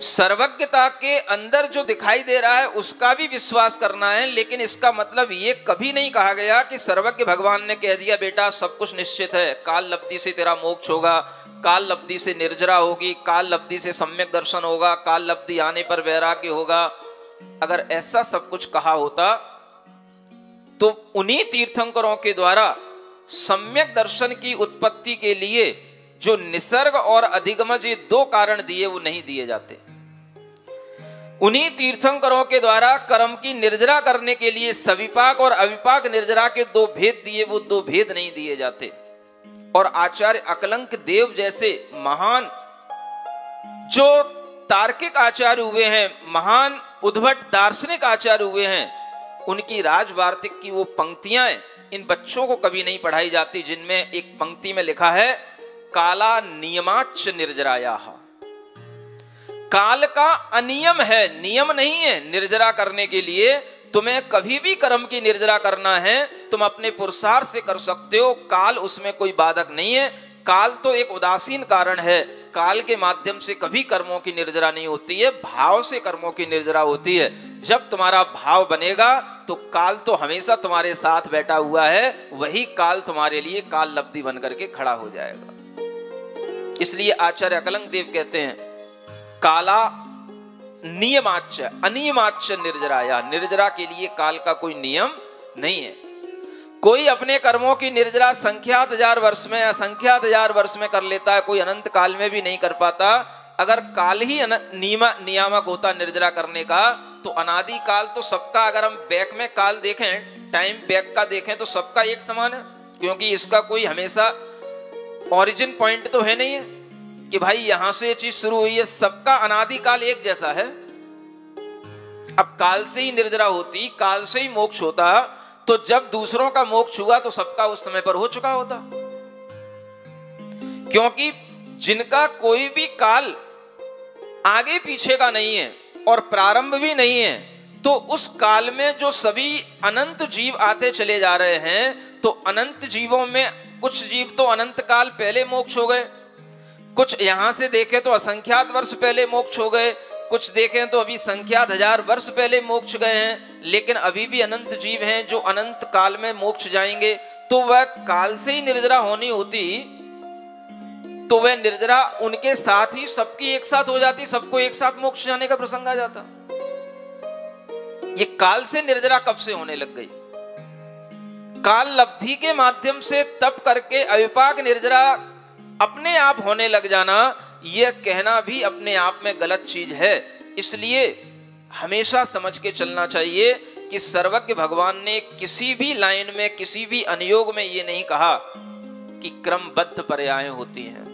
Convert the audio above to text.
सर्वज्ञता के अंदर जो दिखाई दे रहा है उसका भी विश्वास करना है, लेकिन इसका मतलब ये कभी नहीं कहा गया कि सर्वज्ञ भगवान ने कह दिया बेटा सब कुछ निश्चित है, काल लब्धि से तेरा मोक्ष होगा, काल लब्धि से निर्जरा होगी, काल लब्धि से सम्यक दर्शन होगा, काल लब्धि आने पर वैराग्य होगा। अगर ऐसा सब कुछ कहा होता तो उन्हीं तीर्थंकरों के द्वारा सम्यक दर्शन की उत्पत्ति के लिए जो निसर्ग और अधिगमज ये दो कारण दिए वो नहीं दिए जाते। उन्हीं तीर्थंकरों के द्वारा कर्म की निर्जरा करने के लिए सविपाक और अविपाक निर्जरा के दो भेद दिए, वो दो भेद नहीं दिए जाते। और आचार्य अकलंक देव जैसे महान जो तार्किक आचार्य हुए हैं, महान उद्भट दार्शनिक आचार्य हुए हैं, उनकी राजवार्तिक की वो पंक्तियां इन बच्चों को कभी नहीं पढ़ाई जाती, जिनमें एक पंक्ति में लिखा है काला नियमाच्च निर्जराया। काल का अनियम है, नियम नहीं है निर्जरा करने के लिए। तुम्हें कभी भी कर्म की निर्जरा करना है, तुम अपने पुरुषार्थ से कर सकते हो, काल उसमें कोई बाधक नहीं है। काल तो एक उदासीन कारण है, काल के माध्यम से कभी कर्मों की निर्जरा नहीं होती है, भाव से कर्मों की निर्जरा होती है। जब तुम्हारा भाव बनेगा तो काल तो हमेशा तुम्हारे साथ बैठा हुआ है, वही काल तुम्हारे लिए काल लब्धि बन करके खड़ा हो जाएगा। इसलिए आचार्य अकलंक देव कहते हैं काला नियमाच्च अनियमाच्च निर्जराया, निर्जरा के लिए काल का कोई नियम नहीं है। कोई अपने कर्मों की निर्जरा संख्यात हजार वर्ष में, असंख्यात हजार वर्ष में कर लेता है, कोई अनंत काल में भी नहीं कर पाता। अगर काल ही नियामक होता निर्जरा करने का तो अनादि काल तो सबका, अगर हम बैक में काल देखें, टाइम बैक का देखें तो सबका एक समान है, क्योंकि इसका कोई हमेशा ओरिजिन पॉइंट तो है नहीं है कि भाई यहां से ये चीज शुरू हुई है। सबका अनादि काल एक जैसा है। अब काल से ही निर्जरा होती, काल से ही मोक्ष होता, तो जब दूसरों का मोक्ष हुआ तो सबका उस समय पर हो चुका होता। क्योंकि जिनका कोई भी काल आगे पीछे का नहीं है और प्रारंभ भी नहीं है, तो उस काल में जो सभी अनंत जीव आते चले जा रहे हैं, तो अनंत जीवों में कुछ जीव तो अनंत काल पहले मोक्ष हो गए, कुछ यहां से देखें तो असंख्यात वर्ष पहले मोक्ष हो गए, कुछ देखें तो अभी संख्यात हजार वर्ष पहले मोक्ष गए हैं, लेकिन अभी भी अनंत जीव हैं जो अनंत काल में मोक्ष जाएंगे। तो वह काल से ही निर्जरा होनी होती तो वह निर्जरा उनके साथ ही सबकी एक साथ हो जाती, सबको एक साथ मोक्ष जाने का प्रसंग आ जाता। ये काल से निर्जरा कब से होने लग गई? काल लब्धि के माध्यम से तप करके अविपाक निर्जरा अपने आप होने लग जाना, यह कहना भी अपने आप में गलत चीज है। इसलिए हमेशा समझ के चलना चाहिए कि सर्वज्ञ भगवान ने किसी भी लाइन में, किसी भी अनुयोग में ये नहीं कहा कि क्रमबद्ध पर्याय होती हैं।